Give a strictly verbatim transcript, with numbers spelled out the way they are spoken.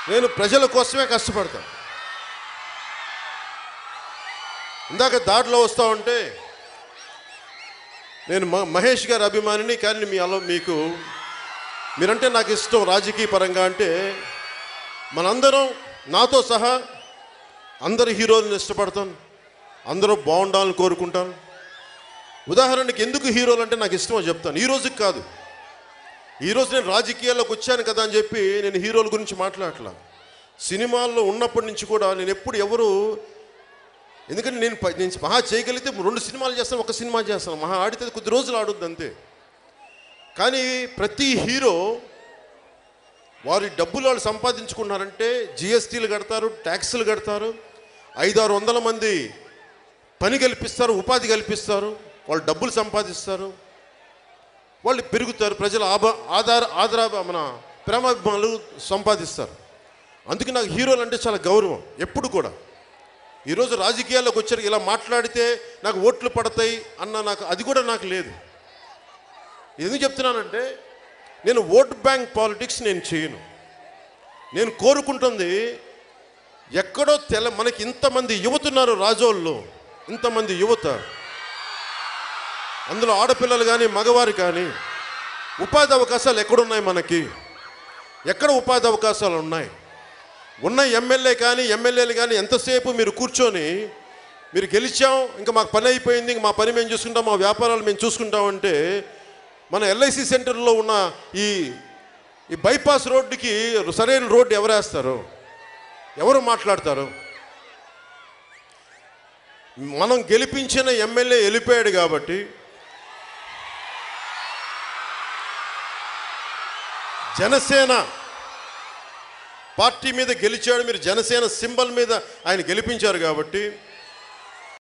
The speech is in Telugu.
నేను ప్రజల కోసమే కష్టపడతాను. ఇందాక దారిలో వస్తూ ఉంటే నేను మహేష్ గారి అభిమానిని, కానీ మీ అలా మీకు మీరంటే నాకు ఇష్టం రాజకీయ పరంగా. అంటే మనందరం నాతో సహా అందరు హీరోలను ఇష్టపడతాను, అందరూ బాగుండాలని కోరుకుంటాను. ఉదాహరణకి ఎందుకు హీరోలు అంటే నాకు ఇష్టమో చెప్తాను. ఈ రోజుకి కాదు, ఈరోజు నేను రాజకీయాల్లోకి వచ్చాను కదా అని చెప్పి నేను హీరోల గురించి మాట్లాడట్లా. సినిమాల్లో ఉన్నప్పటి నుంచి కూడా నేను ఎప్పుడు ఎవరు, ఎందుకంటే నేను నేను మహా చేయగలిగితే రెండు సినిమాలు చేస్తాను, ఒక సినిమా చేస్తాను, మహా ఆడితే కొద్ది రోజులు ఆడుద్ది అంతే. కానీ ప్రతి హీరో వారి డబ్బులు వాళ్ళు సంపాదించుకున్నారంటే జిఎస్టీలు కడతారు, ట్యాక్సులు కడతారు, ఐదారు వందల మంది పని కల్పిస్తారు, ఉపాధి కల్పిస్తారు, వాళ్ళు డబ్బులు సంపాదిస్తారు, వాళ్ళు పెరుగుతారు, ప్రజల ఆభ ఆధార ఆధార మన ప్రేమాభిమానులు సంపాదిస్తారు. అందుకే నాకు హీరోలు అంటే చాలా గౌరవం ఎప్పుడు కూడా. ఈరోజు రాజకీయాల్లోకి వచ్చారు, ఇలా మాట్లాడితే నాకు ఓట్లు పడతాయి అన్న నాకు అది కూడా నాకు లేదు. ఎందుకు చెప్తున్నానంటే నేను ఓట్ బ్యాంక్ పాలిటిక్స్ నేను చేయను. నేను కోరుకుంటుంది ఎక్కడో తెల మనకి ఇంతమంది యువతున్నారు రాజోళ్ళు, ఇంతమంది యువత, అందులో ఆడపిల్లలు కానీ మగవారు కానీ, ఉపాధి అవకాశాలు ఎక్కడున్నాయి మనకి? ఎక్కడ ఉపాధి అవకాశాలు ఉన్నాయి? ఉన్న ఎమ్మెల్యే కానీ ఎమ్మెల్యేలు కానీ ఎంతసేపు మీరు కూర్చొని మీరు గెలిచాం, ఇంకా మాకు పని అయిపోయింది, ఇంక మా పని మేము చూసుకుంటాం, మా వ్యాపారాలు మేము చూసుకుంటామంటే, మన ఎల్ఐసి సెంటర్లో ఉన్న ఈ ఈ బైపాస్ రోడ్డుకి సరైన రోడ్డు ఎవరు వేస్తారు? ఎవరు మాట్లాడతారు? మనం గెలిపించిన ఎమ్మెల్యే వెళ్ళిపోయాడు కాబట్టి జనసేన పార్టీ మీద గెలిచాడు, మీరు జనసేన సింబల్ మీద ఆయన గెలిపించారు కాబట్టి